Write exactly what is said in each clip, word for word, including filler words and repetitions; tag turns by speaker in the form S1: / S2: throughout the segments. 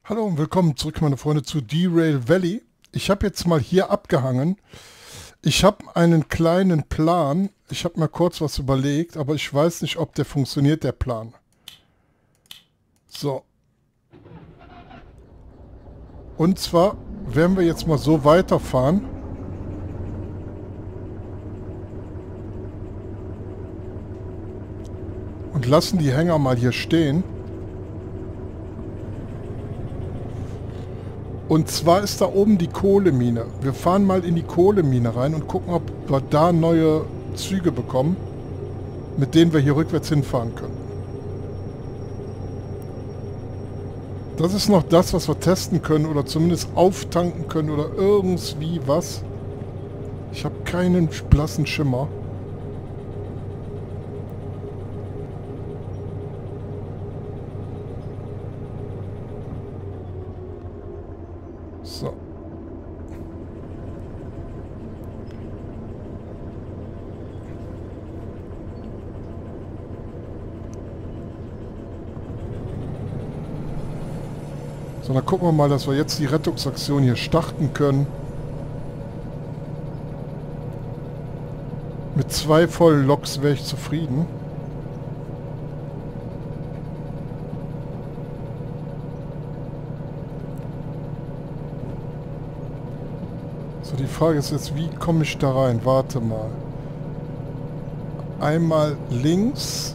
S1: Hallo und willkommen zurück, meine Freunde, zu Derail Valley. Ich habe jetzt mal hier abgehangen. Ich habe einen kleinen Plan. Ich habe mir kurz was überlegt, aber ich weiß nicht, ob der funktioniert, der Plan. So. Und zwar werden wir jetzt mal so weiterfahren. Und lassen die Hänger mal hier stehen. Und zwar ist da oben die Kohlemine. Wir fahren mal in die Kohlemine rein und gucken, ob wir da neue Züge bekommen, mit denen wir hier rückwärts hinfahren können. Das ist noch das, was wir testen können oder zumindest auftanken können oder irgendwie was. Ich habe keinen blassen Schimmer. So. So, dann gucken wir mal, dass wir jetzt die Rettungsaktion hier starten können. Mit zwei vollen Loks wäre ich zufrieden. So, die Frage ist jetzt, wie komme ich da rein? Warte mal. Einmal links.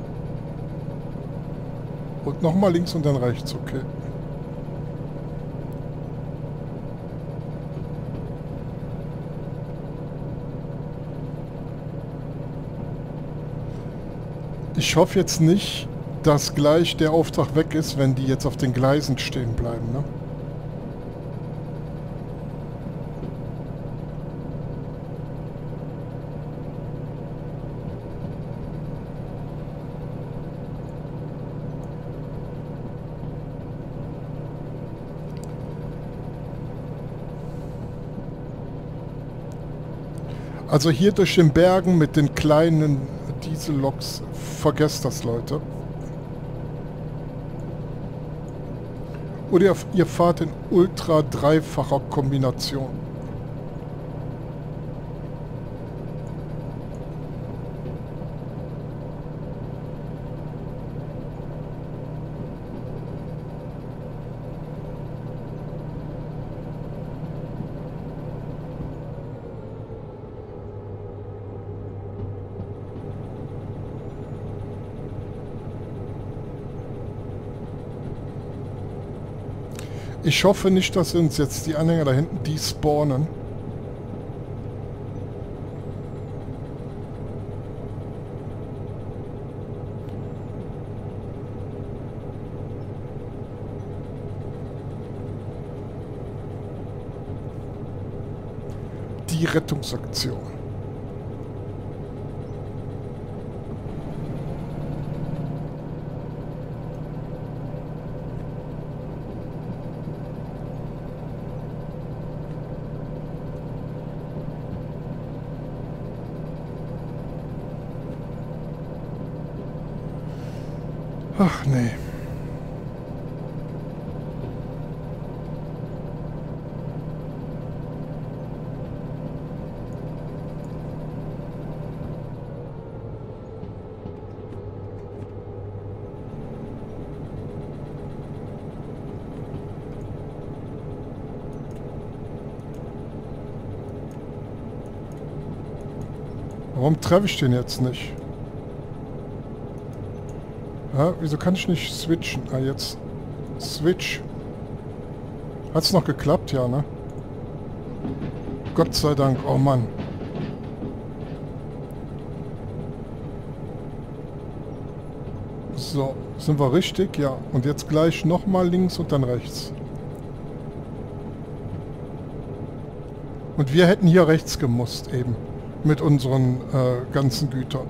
S1: Und nochmal links und dann rechts, okay. Ich hoffe jetzt nicht, dass gleich der Auftrag weg ist, wenn die jetzt auf den Gleisen stehen bleiben, ne? Also hier durch den Bergen mit den kleinen Dieselloks, vergesst das, Leute. Oder ihr fahrt in ultra-dreifacher Kombination. Ich hoffe nicht, dass uns jetzt die Anhänger da hinten despawnen. Die Rettungsaktion. Ach nee. Warum treffe ich den jetzt nicht? Ja, wieso kann ich nicht switchen? Ah, jetzt. Switch. Hat's noch geklappt? Ja, ne? Gott sei Dank. Oh Mann. So, sind wir richtig? Ja. Und jetzt gleich nochmal links und dann rechts. Und wir hätten hier rechts gemusst eben. Mit unseren äh, ganzen Gütern.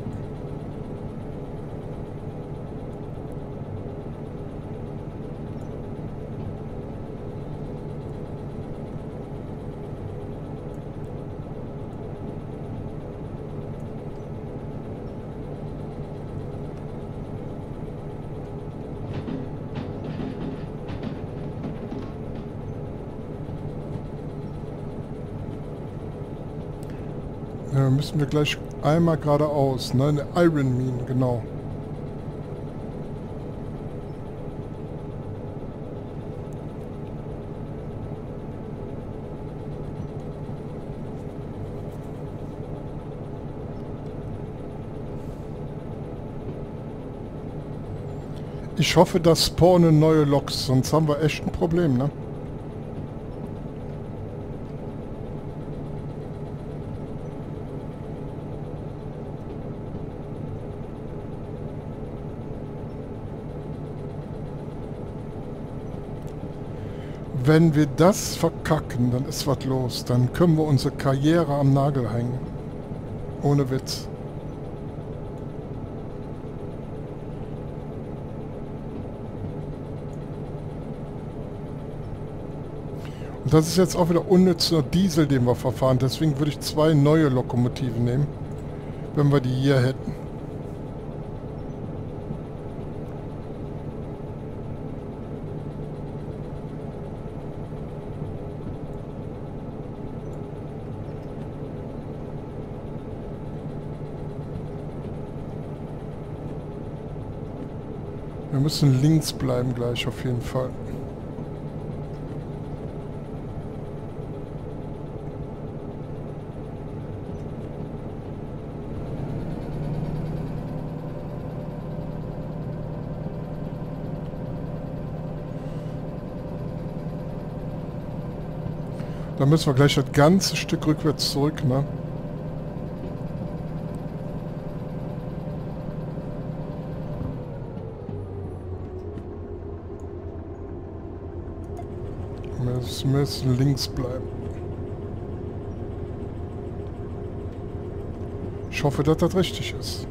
S1: Ja, müssen wir gleich einmal geradeaus, ne? Eine Iron Mine, genau. Ich hoffe, dass spawnen neue Loks, sonst haben wir echt ein Problem, ne? Wenn wir das verkacken, dann ist was los. Dann können wir unsere Karriere am Nagel hängen. Ohne Witz. Und das ist jetzt auch wieder unnützer Diesel, den wir verfahren. Deswegen würde ich zwei neue Lokomotiven nehmen, wenn wir die hier hätten. Wir müssen links bleiben gleich auf jeden Fall. Da müssen wir gleich das ganze Stück rückwärts zurück, ne? Wir müssen links bleiben. Ich hoffe, dass das richtig ist.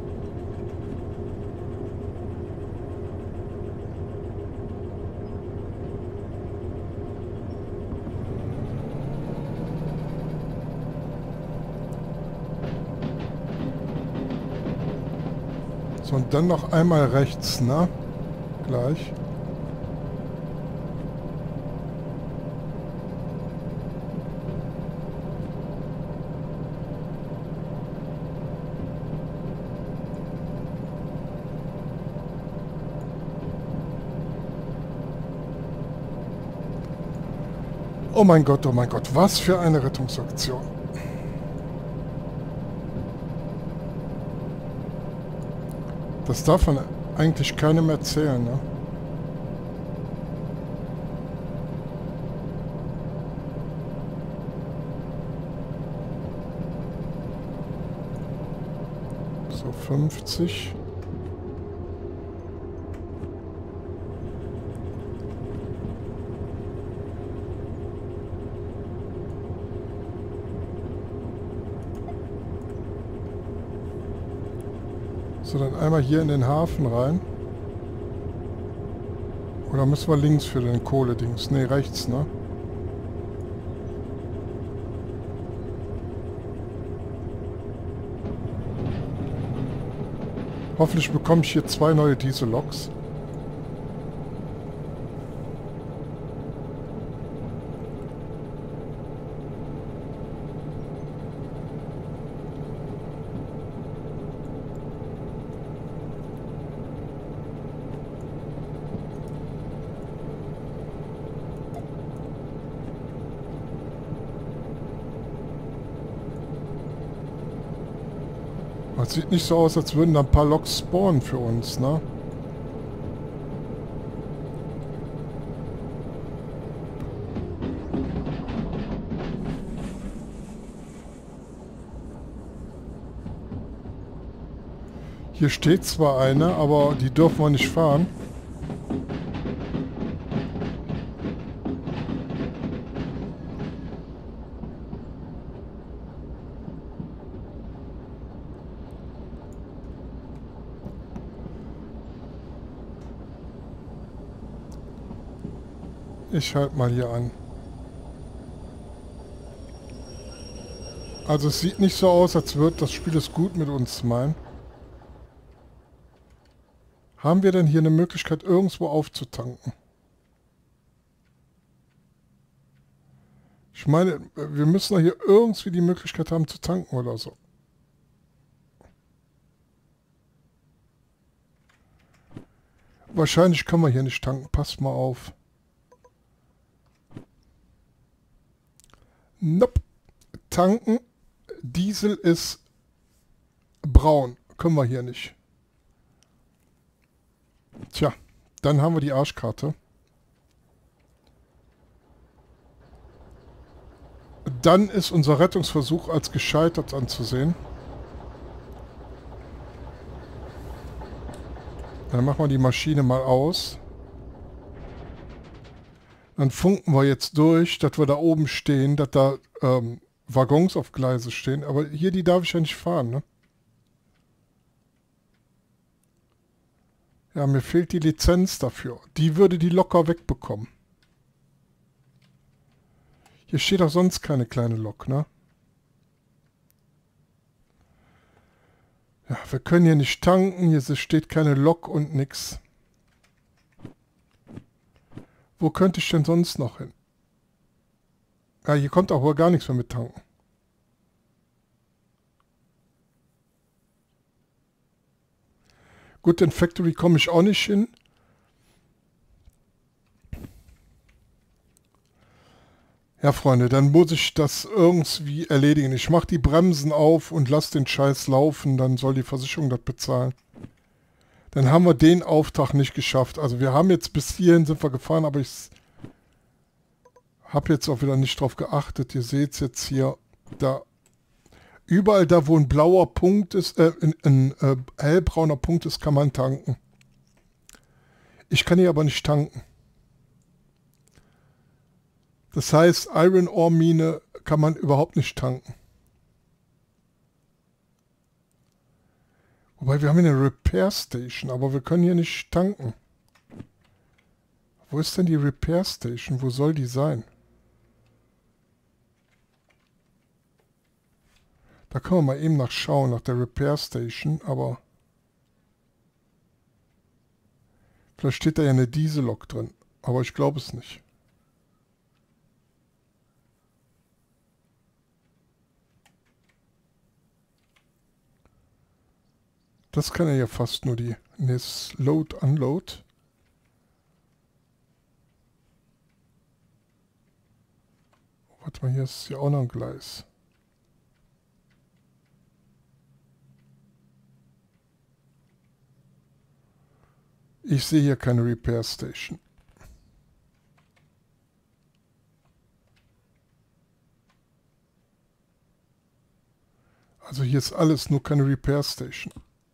S1: So, und dann noch einmal rechts, ne? Gleich. Oh mein Gott, oh mein Gott, was für eine Rettungsaktion. Das darf man eigentlich keinem erzählen, ne? So, fünfzig. So, dann einmal hier in den Hafen rein. Oder müssen wir links für den Kohledings? Ne, rechts, ne? Hoffentlich bekomme ich hier zwei neue Diesel-Loks. Es sieht nicht so aus, als würden da ein paar Loks spawnen für uns, ne? Hier steht zwar eine, aber die dürfen wir nicht fahren. Ich halte mal hier an. Also es sieht nicht so aus, als würde das Spiel es gut mit uns meinen. Haben wir denn hier eine Möglichkeit, irgendwo aufzutanken? Ich meine, wir müssen doch hier irgendwie die Möglichkeit haben zu tanken oder so. Wahrscheinlich können wir hier nicht tanken. Passt mal auf. Nope. Tanken. Diesel ist braun. Können wir hier nicht. Tja, dann haben wir die Arschkarte. Dann ist unser Rettungsversuch als gescheitert anzusehen. Dann machen wir die Maschine mal aus. Dann funken wir jetzt durch, dass wir da oben stehen, dass da ähm, Waggons auf Gleise stehen. Aber hier, die darf ich ja nicht fahren, ne? Ja, mir fehlt die Lizenz dafür. Die würde die locker wegbekommen. Hier steht auch sonst keine kleine Lok, ne? Ja, wir können hier nicht tanken. Hier steht keine Lok und nix. Wo könnte ich denn sonst noch hin? Ja, hier kommt auch wohl gar nichts mehr mit tanken. Gut, in Factory komme ich auch nicht hin. Ja, Freunde, dann muss ich das irgendwie erledigen. Ich mache die Bremsen auf und lasse den Scheiß laufen, dann soll die Versicherung das bezahlen. Dann haben wir den Auftrag nicht geschafft. Also wir haben jetzt bis hierhin sind wir gefahren, aber ich habe jetzt auch wieder nicht drauf geachtet. Ihr seht es jetzt hier, da überall da, wo ein blauer Punkt ist, äh, ein, ein äh, hellbrauner Punkt ist, kann man tanken. Ich kann hier aber nicht tanken. Das heißt, Iron Ore Mine kann man überhaupt nicht tanken. Wobei, wir haben hier eine Repair Station, aber wir können hier nicht tanken. Wo ist denn die Repair Station? Wo soll die sein? Da können wir mal eben nachschauen, nach der Repair Station, aber vielleicht steht da ja eine Diesellok drin, aber ich glaube es nicht. Das kann er ja fast nur die. Ne, Load, Unload. Warte mal, hier ist ja auch noch ein Gleis. Ich sehe hier keine Repair Station. Also hier ist alles, nur keine Repair Station.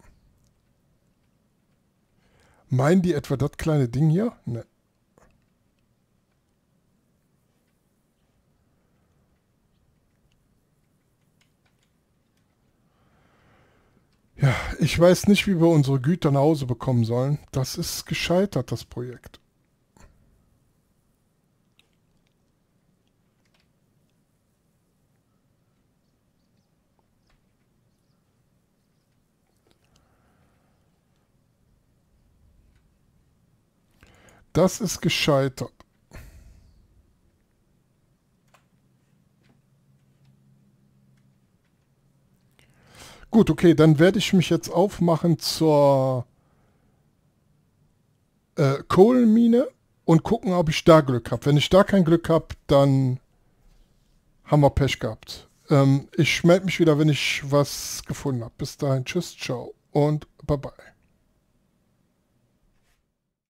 S1: Meinen die etwa das kleine Ding hier? Ne. Ja, ich weiß nicht, wie wir unsere Güter nach Hause bekommen sollen. Das ist gescheitert, das Projekt. Das ist gescheitert. Gut, okay, dann werde ich mich jetzt aufmachen zur äh, Kohlenmine und gucken, ob ich da Glück habe. Wenn ich da kein Glück habe, dann haben wir Pech gehabt. Ähm, ich melde mich wieder, wenn ich was gefunden habe. Bis dahin, tschüss, ciao und bye bye.